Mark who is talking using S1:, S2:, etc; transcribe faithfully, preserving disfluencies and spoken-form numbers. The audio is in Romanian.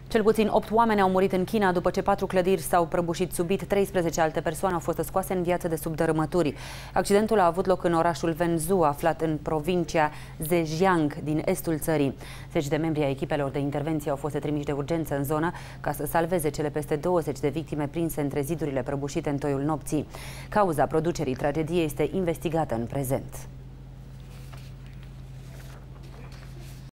S1: Cel puțin opt oameni au murit în China după ce patru clădiri s-au prăbușit subit, treisprezece alte persoane au fost scoase în viață de sub dărâmături. Accidentul a avut loc în orașul Wenzhou, aflat în provincia Zhejiang, din estul țării. Zeci de membri ai echipelor de intervenție au fost trimiși de urgență în zonă ca să salveze cele peste douăzeci de victime prinse între zidurile prăbușite în toiul nopții. Cauza producerii tragediei este investigată în prezent.